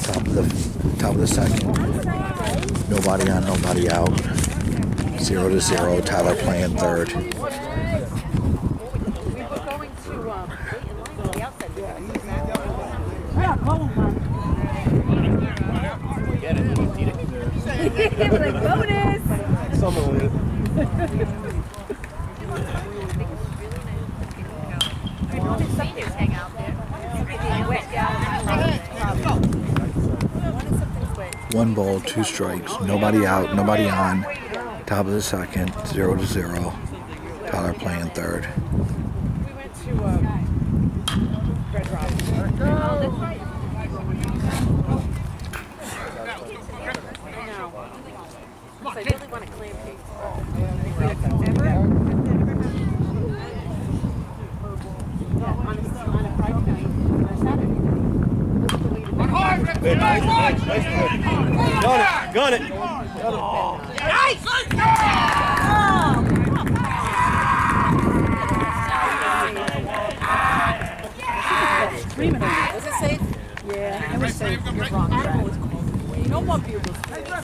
Top of the second. Nobody on, nobody out. 0-0. Tyler playing third. Like bonus. Someone with it. One ball, 2 strikes. Nobody out, nobody on. Top of the second. 0-0. Tyler playing third. We went to Red Robin. I really want a clam cake. Gun it. Nice! Was it safe? Yeah, it was safe. You're wrong. No more bugles.